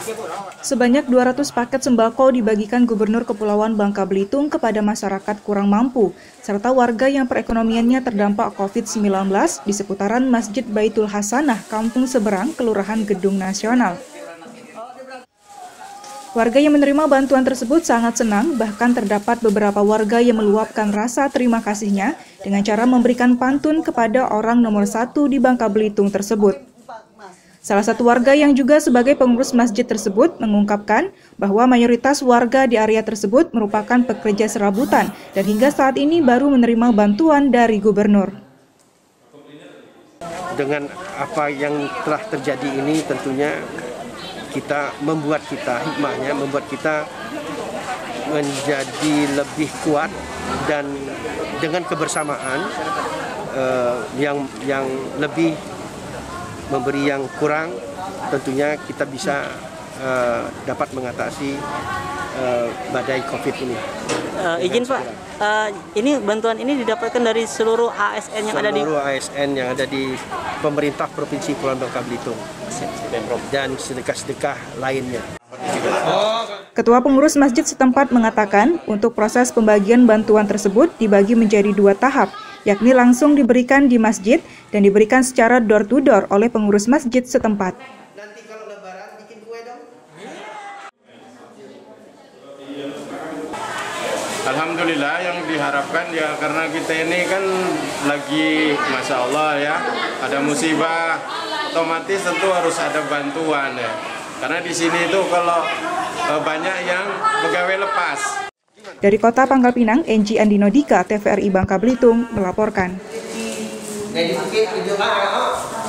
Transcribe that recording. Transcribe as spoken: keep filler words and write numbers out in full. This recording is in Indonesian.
Sebanyak dua ratus paket sembako dibagikan Gubernur Kepulauan Bangka Belitung kepada masyarakat kurang mampu, serta warga yang perekonomiannya terdampak covid sembilan belas di seputaran Masjid Baitul Hasanah, Kampung Seberang, Kelurahan Gedung Nasional. Warga yang menerima bantuan tersebut sangat senang, bahkan terdapat beberapa warga yang meluapkan rasa terima kasihnya dengan cara memberikan pantun kepada orang nomor satu di Bangka Belitung tersebut. Salah satu warga yang juga sebagai pengurus masjid tersebut mengungkapkan bahwa mayoritas warga di area tersebut merupakan pekerja serabutan dan hingga saat ini baru menerima bantuan dari gubernur. Dengan apa yang telah terjadi ini tentunya kita membuat kita hikmahnya membuat kita menjadi lebih kuat dan dengan kebersamaan uh, yang yang lebih memberi yang kurang, tentunya kita bisa uh, dapat mengatasi uh, badai COVID ini. Uh, izin Pak, uh, ini bantuan ini didapatkan dari seluruh A S N yang seluruh ada di seluruh A S N yang ada di pemerintah Provinsi Kepulauan Bangka Belitung dan sedekah-sedekah lainnya. Ketua pengurus masjid setempat mengatakan untuk proses pembagian bantuan tersebut dibagi menjadi dua tahap, yakni langsung diberikan di masjid dan diberikan secara door to door oleh pengurus masjid setempat. Nanti kalau lebaran bikin kue dong. Alhamdulillah yang diharapkan ya karena kita ini kan lagi Masya Allah ya ada musibah, otomatis tentu harus ada bantuan ya. Karena di sini itu kalau e, banyak yang pegawai lepas. Dari Kota Pangkal Pinang, Enji Andinodika, T V R I Bangka Belitung melaporkan.